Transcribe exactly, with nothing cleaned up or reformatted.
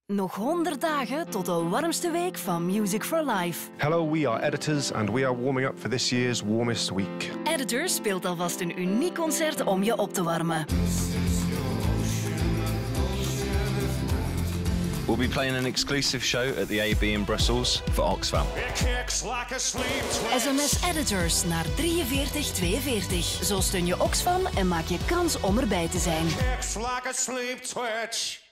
Nog honderd dagen tot de warmste week van Music for Life. Hello, we are Editors and we are warming up for this year's warmest week. Editors speelt alvast een uniek concert om je op te warmen. We'll be playing an exclusive show at the A B in Brussels for Oxfam. S M S Editors naar drieënveertig tweeënveertig. Zo steun je Oxfam en maak je kans om erbij te zijn.